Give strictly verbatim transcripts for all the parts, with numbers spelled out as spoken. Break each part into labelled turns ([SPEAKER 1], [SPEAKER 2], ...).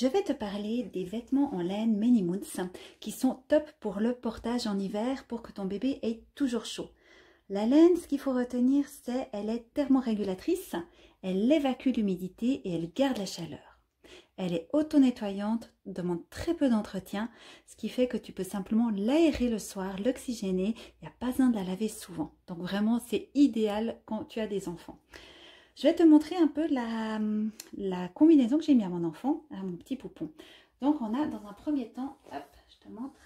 [SPEAKER 1] Je vais te parler des vêtements en laine Many Moons qui sont top pour le portage en hiver pour que ton bébé ait toujours chaud. La laine, ce qu'il faut retenir, c'est qu'elle est thermorégulatrice, elle évacue l'humidité et elle garde la chaleur. Elle est auto-nettoyante, demande très peu d'entretien, ce qui fait que tu peux simplement l'aérer le soir, l'oxygéner, il n'y a pas besoin de la laver souvent. Donc vraiment, c'est idéal quand tu as des enfants. Je vais te montrer un peu la, la combinaison que j'ai mis à mon enfant, à mon petit poupon. Donc on a dans un premier temps, hop, je te montre,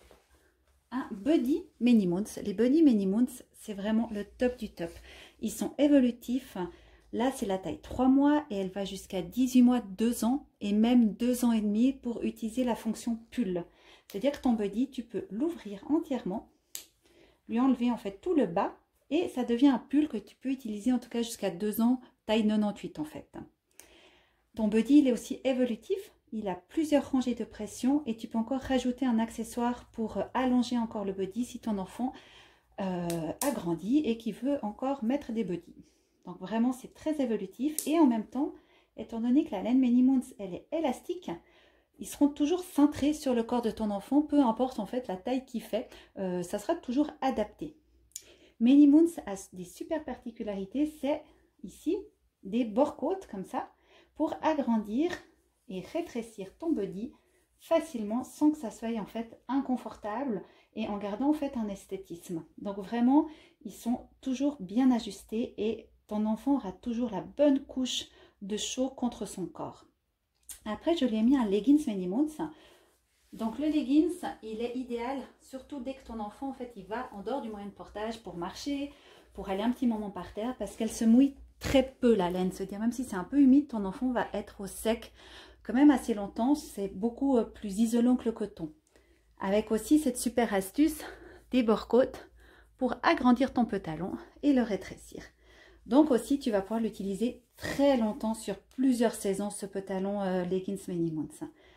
[SPEAKER 1] un Buddy Many Moons. Les Buddy Many Moons, c'est vraiment le top du top. Ils sont évolutifs. Là, c'est la taille trois mois et elle va jusqu'à dix-huit mois, deux ans et même deux ans et demi pour utiliser la fonction pull. C'est-à-dire que ton Buddy, tu peux l'ouvrir entièrement, lui enlever en fait tout le bas et ça devient un pull que tu peux utiliser en tout cas jusqu'à deux ans, taille quatre-vingt-dix-huit en fait. Ton Buddy, il est aussi évolutif. Il a plusieurs rangées de pression et tu peux encore rajouter un accessoire pour allonger encore le Buddy si ton enfant euh, a grandi et qui veut encore mettre des Buddies. Donc vraiment, c'est très évolutif et en même temps, étant donné que la laine Many Moons, elle est élastique, ils seront toujours cintrés sur le corps de ton enfant, peu importe en fait la taille qu'il fait, euh, ça sera toujours adapté. Many Moons a des super particularités, c'est ici des bord-côtes comme ça pour agrandir et rétrécir ton Buddy facilement sans que ça soit en fait inconfortable et en gardant en fait un esthétisme. Donc vraiment, ils sont toujours bien ajustés et ton enfant aura toujours la bonne couche de chaud contre son corps. Après, je lui ai mis un leggings Many Moons. Donc le leggings, il est idéal, surtout dès que ton enfant, en fait, il va en dehors du moyen de portage pour marcher, pour aller un petit moment par terre, parce qu'elle se mouille très peu la laine. Se dire, même si c'est un peu humide, ton enfant va être au sec quand même assez longtemps. C'est beaucoup plus isolant que le coton. Avec aussi cette super astuce des bord-côtes pour agrandir ton pantalon et le rétrécir. Donc aussi, tu vas pouvoir l'utiliser très longtemps sur plusieurs saisons, ce pantalon euh, leggings Many Moons.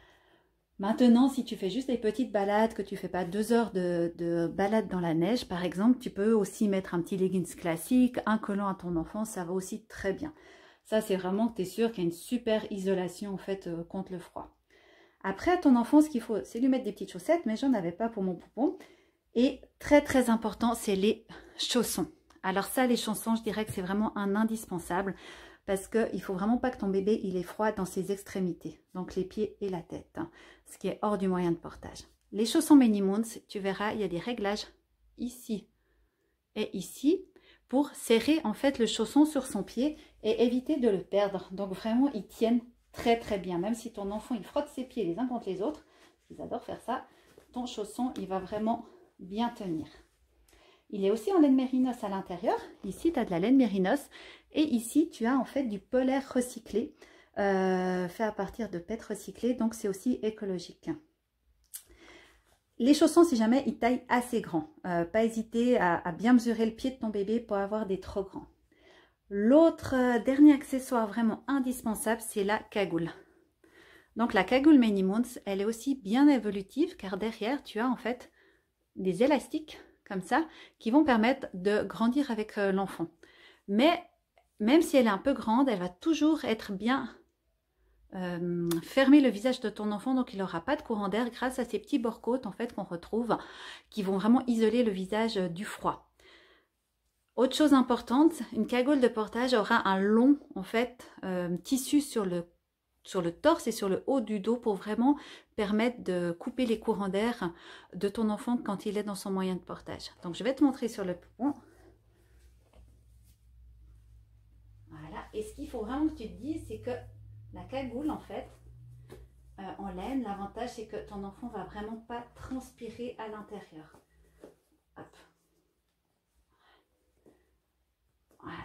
[SPEAKER 1] Maintenant, si tu fais juste des petites balades, que tu ne fais pas deux heures de, de balade dans la neige, par exemple, tu peux aussi mettre un petit leggings classique, un collant à ton enfant, ça va aussi très bien. Ça, c'est vraiment que tu es sûr qu'il y a une super isolation en fait euh, contre le froid. Après, à ton enfant, ce qu'il faut, c'est lui mettre des petites chaussettes, mais j'en avais pas pour mon poupon. Et très très important, c'est les chaussons. Alors ça, les chaussons, je dirais que c'est vraiment un indispensable parce qu'il ne faut vraiment pas que ton bébé il ait froid dans ses extrémités, donc les pieds et la tête, hein, ce qui est hors du moyen de portage. Les chaussons Many Moons, tu verras, il y a des réglages ici et ici pour serrer en fait le chausson sur son pied et éviter de le perdre. Donc vraiment, ils tiennent très très bien. Même si ton enfant il frotte ses pieds les uns contre les autres, ils adorent faire ça, ton chausson il va vraiment bien tenir. Il est aussi en laine mérinos à l'intérieur. Ici, tu as de la laine mérinos. Et ici, tu as en fait du polaire recyclé, euh, fait à partir de pêtres recyclées. Donc, c'est aussi écologique. Les chaussons, si jamais, ils taillent assez grand. Euh, pas hésiter à, à bien mesurer le pied de ton bébé pour avoir des trop grands. L'autre euh, dernier accessoire vraiment indispensable, c'est la cagoule. Donc, la cagoule Many Moons, elle est aussi bien évolutive car derrière, tu as en fait des élastiques comme ça, qui vont permettre de grandir avec euh, l'enfant. Mais même si elle est un peu grande, elle va toujours être bien euh, fermer le visage de ton enfant, donc il n'aura pas de courant d'air grâce à ces petits bord-côtes en fait qu'on retrouve, qui vont vraiment isoler le visage euh, du froid. Autre chose importante, une cagoule de portage aura un long en fait euh, tissu sur le sur le torse et sur le haut du dos pour vraiment permettre de couper les courants d'air de ton enfant quand il est dans son moyen de portage. Donc, je vais te montrer sur le poupon. Voilà. Et ce qu'il faut vraiment que tu te dises, c'est que la cagoule, en fait, euh, en laine, l'avantage, c'est que ton enfant ne va vraiment pas transpirer à l'intérieur. Hop. Voilà.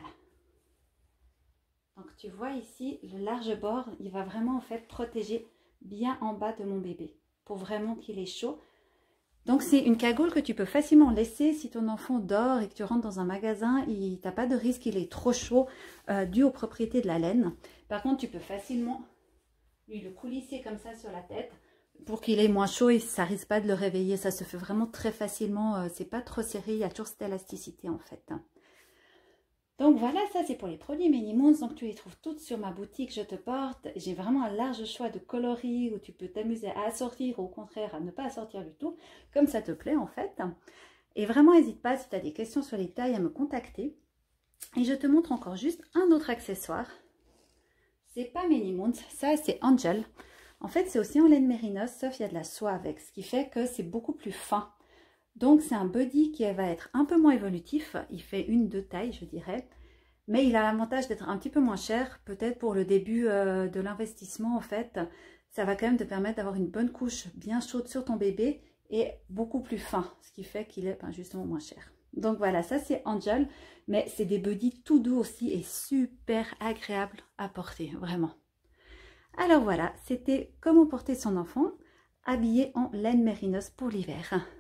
[SPEAKER 1] Donc tu vois ici, le large bord, il va vraiment en fait protéger bien en bas de mon bébé pour vraiment qu'il ait chaud. Donc c'est une cagoule que tu peux facilement laisser si ton enfant dort et que tu rentres dans un magasin, tu n'as pas de risque qu'il ait trop chaud euh, dû aux propriétés de la laine. Par contre, tu peux facilement lui le coulisser comme ça sur la tête pour qu'il ait moins chaud et ça risque pas de le réveiller. Ça se fait vraiment très facilement, euh, c'est pas trop serré, il y a toujours cette élasticité en fait. Donc voilà, ça c'est pour les produits Many-Moons. Donc tu les trouves toutes sur ma boutique Je te porte. J'ai vraiment un large choix de coloris où tu peux t'amuser à assortir ou au contraire à ne pas assortir du tout, comme ça te plaît en fait. Et vraiment n'hésite pas si tu as des questions sur les tailles à me contacter. Et je te montre encore juste un autre accessoire. C'est pas Many-Moons, ça c'est Angel. En fait c'est aussi en laine mérinos, sauf il y a de la soie avec, ce qui fait que c'est beaucoup plus fin. Donc c'est un body qui va être un peu moins évolutif, il fait une, deux tailles je dirais, mais il a l'avantage d'être un petit peu moins cher, peut-être pour le début euh, de l'investissement en fait, ça va quand même te permettre d'avoir une bonne couche bien chaude sur ton bébé et beaucoup plus fin, ce qui fait qu'il est ben, justement moins cher. Donc voilà, ça c'est Angel, mais c'est des bodys tout doux aussi et super agréables à porter, vraiment. Alors voilà, c'était comment porter son enfant habillé en laine mérinos pour l'hiver.